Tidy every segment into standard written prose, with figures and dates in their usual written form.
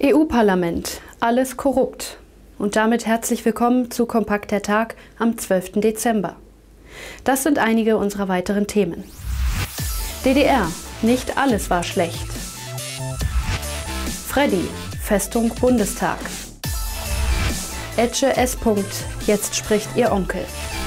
EU-Parlament. Alles korrupt. Und damit herzlich willkommen zu Kompakt der Tag am 12. Dezember. Das sind einige unserer weiteren Themen. DDR. Nicht alles war schlecht. Freddy. Festung Bundestag. Etsche S. Jetzt spricht ihr Onkel.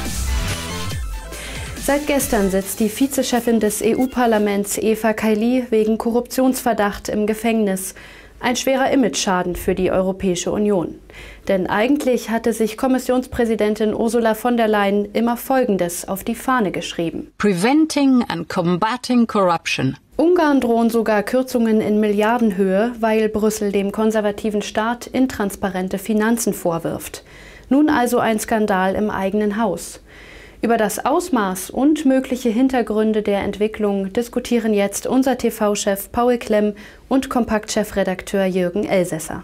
Seit gestern sitzt die Vizechefin des EU-Parlaments Eva Kaili wegen Korruptionsverdacht im Gefängnis. Ein schwerer Imageschaden für die Europäische Union. Denn eigentlich hatte sich Kommissionspräsidentin Ursula von der Leyen immer Folgendes auf die Fahne geschrieben: Preventing and combating corruption. Ungarn drohen sogar Kürzungen in Milliardenhöhe, weil Brüssel dem konservativen Staat intransparente Finanzen vorwirft. Nun also ein Skandal im eigenen Haus. Über das Ausmaß und mögliche Hintergründe der Entwicklung diskutieren jetzt unser TV-Chef Paul Klemm und Kompakt-Chefredakteur Jürgen Elsässer.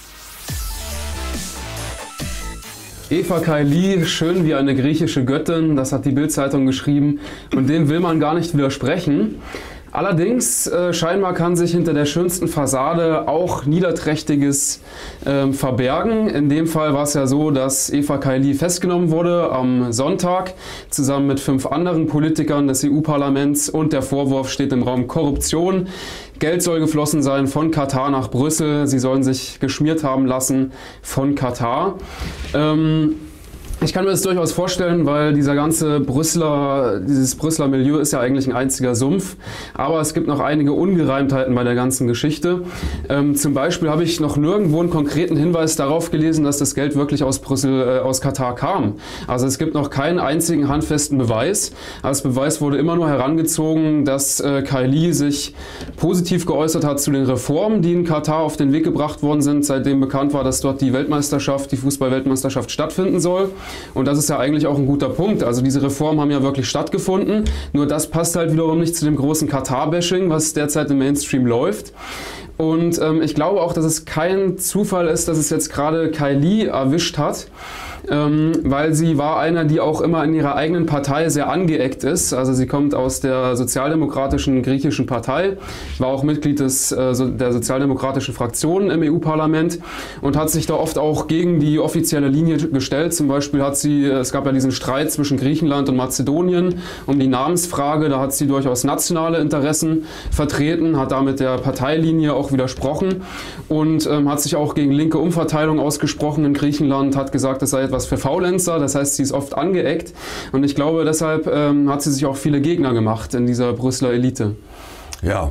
Eva Kaili, schön wie eine griechische Göttin, das hat die Bild-Zeitung geschrieben und dem will man gar nicht widersprechen. Allerdings, scheinbar kann sich hinter der schönsten Fassade auch Niederträchtiges verbergen. In dem Fall war es ja so, dass Eva Kaili festgenommen wurde am Sonntag, zusammen mit 5 anderen Politikern des EU-Parlaments, und der Vorwurf steht im Raum Korruption. Geld soll geflossen sein von Katar nach Brüssel, sie sollen sich geschmiert haben lassen von Katar. Ich kann mir das durchaus vorstellen, weil dieses Brüsseler Milieu ist ja eigentlich ein einziger Sumpf. Aber es gibt noch einige Ungereimtheiten bei der ganzen Geschichte. Zum Beispiel habe ich noch nirgendwo einen konkreten Hinweis darauf gelesen, dass das Geld wirklich aus Katar kam. Also es gibt noch keinen einzigen handfesten Beweis. Als Beweis wurde immer nur herangezogen, dass Kaili sich positiv geäußert hat zu den Reformen, die in Katar auf den Weg gebracht worden sind, seitdem bekannt war, dass dort die Fußball-Weltmeisterschaft stattfinden soll. Und das ist ja eigentlich auch ein guter Punkt. Also diese Reformen haben ja wirklich stattgefunden. Nur das passt halt wiederum nicht zu dem großen Katar-Bashing, was derzeit im Mainstream läuft. Und ich glaube auch, dass es kein Zufall ist, dass es jetzt gerade Kaili erwischt hat. Weil sie war einer, die auch immer in ihrer eigenen Partei sehr angeeckt ist. Also sie kommt aus der sozialdemokratischen griechischen Partei, war auch Mitglied der sozialdemokratischen Fraktion im EU-Parlament und hat sich da oft auch gegen die offizielle Linie gestellt. Zum Beispiel es gab ja diesen Streit zwischen Griechenland und Mazedonien um die Namensfrage. Da hat sie durchaus nationale Interessen vertreten, hat damit der Parteilinie auch widersprochen und hat sich auch gegen linke Umverteilung ausgesprochen in Griechenland, hat gesagt, es sei etwas für Faulenzer, das heißt, sie ist oft angeeckt und ich glaube, deshalb hat sie sich auch viele Gegner gemacht in dieser Brüsseler Elite. Ja,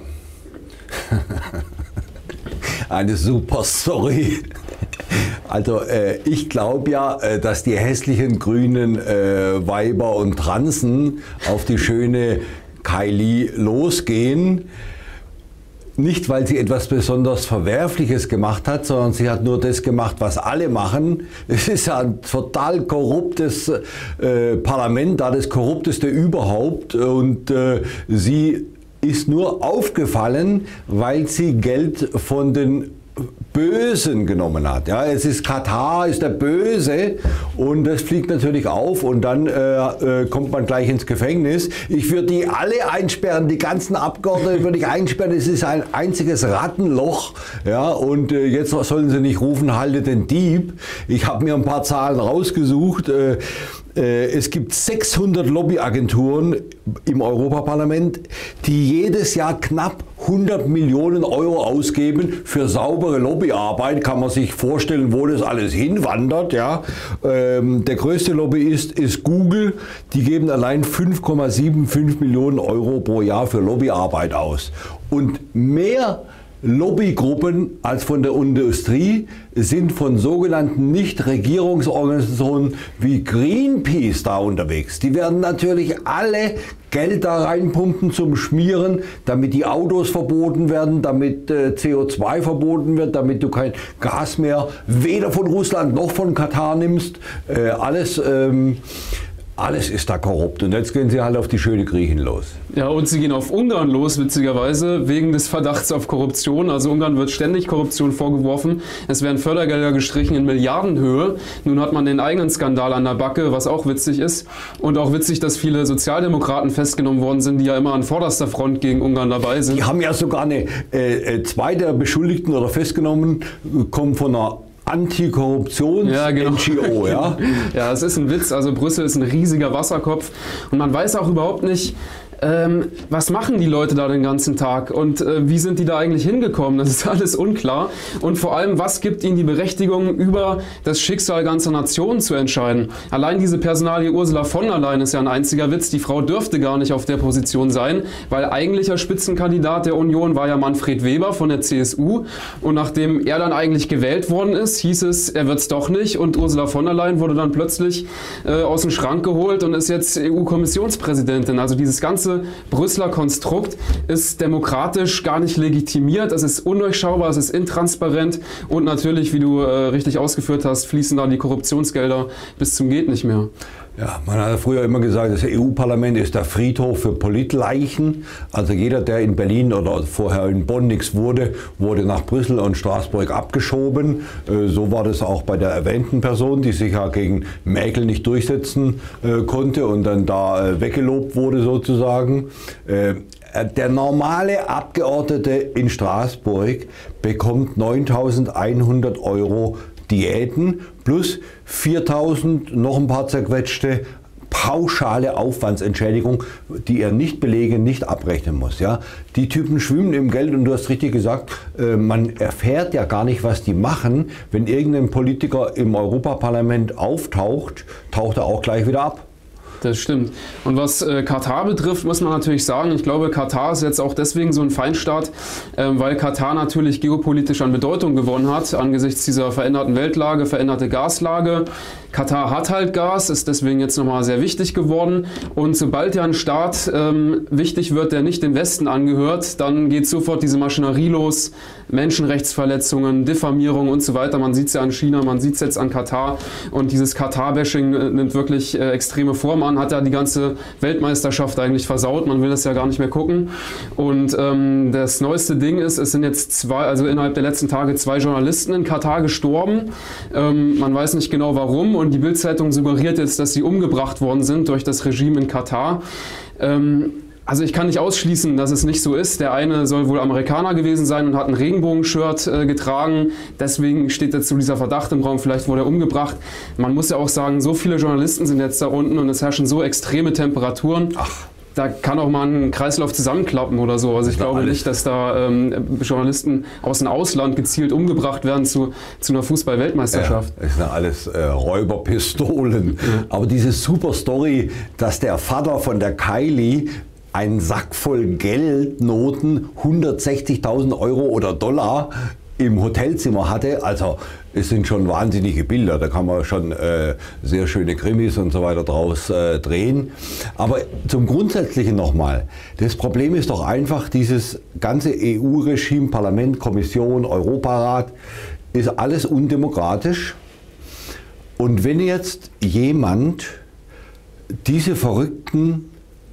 eine super Story. Also ich glaube ja, dass die hässlichen grünen Weiber und Transen auf die schöne Kaili losgehen. Nicht, weil sie etwas besonders Verwerfliches gemacht hat, sondern sie hat nur das gemacht, was alle machen. Es ist ja ein total korruptes Parlament, da das korrupteste überhaupt. Und sie ist nur aufgefallen, weil sie Geld von den Bösen genommen hat. Ja, Katar ist der Böse und das fliegt natürlich auf und dann kommt man gleich ins Gefängnis. Ich würde die alle einsperren, die ganzen Abgeordneten würde ich einsperren. Es ist ein einziges Rattenloch. Ja, und jetzt sollen sie nicht rufen, haltet den Dieb. Ich habe mir ein paar Zahlen rausgesucht. Es gibt 600 Lobbyagenturen im Europaparlament, die jedes Jahr knapp 100 Millionen Euro ausgeben für saubere Lobbyarbeit. Kann man sich vorstellen, wo das alles hinwandert. Ja? Der größte Lobbyist ist Google. Die geben allein 5,75 Millionen Euro pro Jahr für Lobbyarbeit aus. Und mehr Lobbygruppen als von der Industrie sind von sogenannten Nichtregierungsorganisationen wie Greenpeace da unterwegs. Die werden natürlich alle Geld da reinpumpen zum Schmieren, damit die Autos verboten werden, damit CO2 verboten wird, damit du kein Gas mehr weder von Russland noch von Katar nimmst. Alles alles ist da korrupt. Und jetzt gehen sie halt auf die schöne Griechen los. Ja, und sie gehen auf Ungarn los, witzigerweise, wegen des Verdachts auf Korruption. Also Ungarn wird ständig Korruption vorgeworfen. Es werden Fördergelder gestrichen in Milliardenhöhe. Nun hat man den eigenen Skandal an der Backe, was auch witzig ist. Und auch witzig, dass viele Sozialdemokraten festgenommen worden sind, die ja immer an vorderster Front gegen Ungarn dabei sind. Die haben ja sogar zwei der Beschuldigten oder festgenommen, kommen von einer Antikorruptions-NGO, ja? Ja, es ist ein Witz. Also Brüssel ist ein riesiger Wasserkopf und man weiß auch überhaupt nicht, was machen die Leute da den ganzen Tag und wie sind die da eigentlich hingekommen? Das ist alles unklar. Und vor allem, was gibt ihnen die Berechtigung, über das Schicksal ganzer Nationen zu entscheiden? Allein diese Personalie Ursula von der Leyen ist ja ein einziger Witz. Die Frau dürfte gar nicht auf der Position sein, weil eigentlicher Spitzenkandidat der Union war ja Manfred Weber von der CSU. Und nachdem er dann eigentlich gewählt worden ist, hieß es, er wird es doch nicht. Und Ursula von der Leyen wurde dann plötzlich aus dem Schrank geholt und ist jetzt EU-Kommissionspräsidentin. Also dieses ganze Brüsseler Konstrukt ist demokratisch gar nicht legitimiert, es ist undurchschaubar, es ist intransparent und natürlich, wie du richtig ausgeführt hast, fließen da die Korruptionsgelder bis zum geht nicht mehr. Ja, man hat früher immer gesagt, das EU-Parlament ist der Friedhof für Politleichen. Also jeder, der in Berlin oder vorher in Bonn nichts wurde, wurde nach Brüssel und Straßburg abgeschoben. So war das auch bei der erwähnten Person, die sich ja gegen Merkel nicht durchsetzen konnte und dann da weggelobt wurde sozusagen. Der normale Abgeordnete in Straßburg bekommt 9.100 € Diäten plus 4.000, noch ein paar zerquetschte, pauschale Aufwandsentschädigung, die er nicht belegen, nicht abrechnen muss. Ja? Die Typen schwimmen im Geld und du hast richtig gesagt, man erfährt ja gar nicht, was die machen. Wenn irgendein Politiker im Europaparlament auftaucht, taucht er auch gleich wieder ab. Das stimmt. Und was Katar betrifft, muss man natürlich sagen, ich glaube, Katar ist jetzt auch deswegen so ein Feinstaat, weil Katar natürlich geopolitisch an Bedeutung gewonnen hat, angesichts dieser veränderten Weltlage, veränderte Gaslage. Katar hat halt Gas, ist deswegen jetzt nochmal sehr wichtig geworden. Und sobald ja ein Staat wichtig wird, der nicht dem Westen angehört, dann geht sofort diese Maschinerie los. Menschenrechtsverletzungen, Diffamierung und so weiter. Man sieht es ja an China, man sieht es jetzt an Katar. Und dieses Katar-Bashing nimmt wirklich extreme Form an, hat ja die ganze Weltmeisterschaft eigentlich versaut. Man will das ja gar nicht mehr gucken. Und das neueste Ding ist, es sind jetzt innerhalb der letzten Tage 2 Journalisten in Katar gestorben. Man weiß nicht genau warum. Und die Bild-Zeitung suggeriert jetzt, dass sie umgebracht worden sind durch das Regime in Katar. Also ich kann nicht ausschließen, dass es nicht so ist. Der eine soll wohl Amerikaner gewesen sein und hat ein Regenbogenshirt getragen. Deswegen steht jetzt so dieser Verdacht im Raum, vielleicht wurde er umgebracht. Man muss ja auch sagen, so viele Journalisten sind jetzt da unten und es herrschen so extreme Temperaturen. Da kann auch mal ein Kreislauf zusammenklappen oder so. Also ich glaube nicht, dass da Journalisten aus dem Ausland gezielt umgebracht werden zu einer Fußball-Weltmeisterschaft. Ja, das sind alles Räuberpistolen. Ja. Aber diese super Story, dass der Vater von der Kylie einen Sack voll Geldnoten, 160.000 € oder Dollar, im Hotelzimmer hatte, also es sind schon wahnsinnige Bilder, da kann man schon sehr schöne Krimis und so weiter draus drehen. Aber zum Grundsätzlichen nochmal, das Problem ist doch einfach, dieses ganze EU-Regime, Parlament, Kommission, Europarat, ist alles undemokratisch. Und wenn jetzt jemand diese Verrückten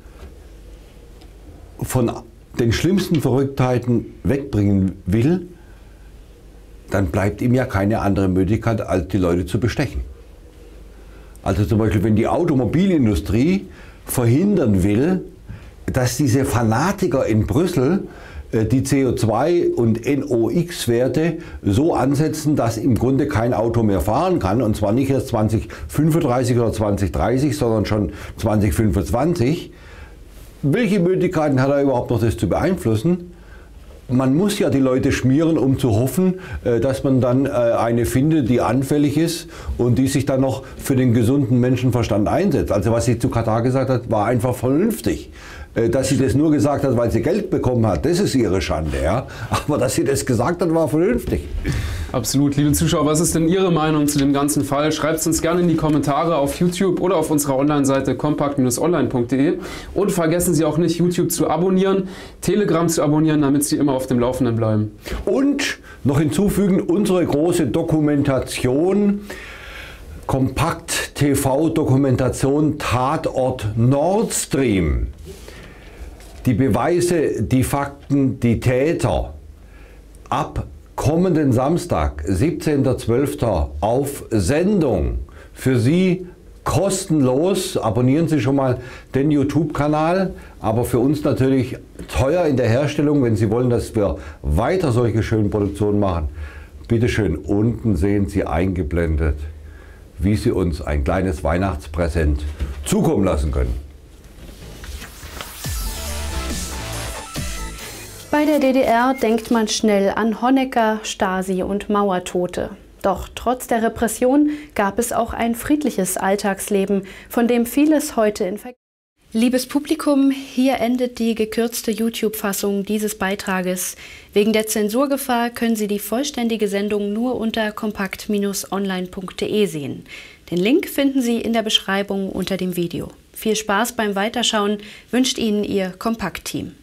von den schlimmsten Verrücktheiten wegbringen will, dann bleibt ihm ja keine andere Möglichkeit, als die Leute zu bestechen. Also zum Beispiel, wenn die Automobilindustrie verhindern will, dass diese Fanatiker in Brüssel die CO2- und NOx-Werte so ansetzen, dass im Grunde kein Auto mehr fahren kann, und zwar nicht erst 2035 oder 2030, sondern schon 2025. Welche Möglichkeiten hat er überhaupt noch, das zu beeinflussen? Man muss ja die Leute schmieren, um zu hoffen, dass man dann eine findet, die anfällig ist und die sich dann noch für den gesunden Menschenverstand einsetzt. Also was sie zu Katar gesagt hat, war einfach vernünftig. Dass sie das nur gesagt hat, weil sie Geld bekommen hat, das ist ihre Schande. Ja? Aber dass sie das gesagt hat, war vernünftig. Absolut. Liebe Zuschauer, was ist denn Ihre Meinung zu dem ganzen Fall? Schreibt es uns gerne in die Kommentare auf YouTube oder auf unserer Online-Seite compact-online.de. Und vergessen Sie auch nicht, YouTube zu abonnieren, Telegram zu abonnieren, damit Sie immer auf dem Laufenden bleiben. Und noch hinzufügen, unsere große Dokumentation Kompakt TV-Dokumentation Tatort Nord Stream. Die Beweise, die Fakten, die Täter. Ab kommenden Samstag, 17.12. auf Sendung. Für Sie kostenlos. Abonnieren Sie schon mal den YouTube-Kanal. Aber für uns natürlich teuer in der Herstellung, wenn Sie wollen, dass wir weiter solche schönen Produktionen machen. Bitte schön, unten sehen Sie eingeblendet, wie Sie uns ein kleines Weihnachtspräsent zukommen lassen können. Bei der DDR denkt man schnell an Honecker, Stasi und Mauertote. Doch trotz der Repression gab es auch ein friedliches Alltagsleben, von dem vieles heute in Vergessenheit. Liebes Publikum, hier endet die gekürzte YouTube-Fassung dieses Beitrages. Wegen der Zensurgefahr können Sie die vollständige Sendung nur unter kompakt-online.de sehen. Den Link finden Sie in der Beschreibung unter dem Video. Viel Spaß beim Weiterschauen wünscht Ihnen Ihr Kompakt-Team.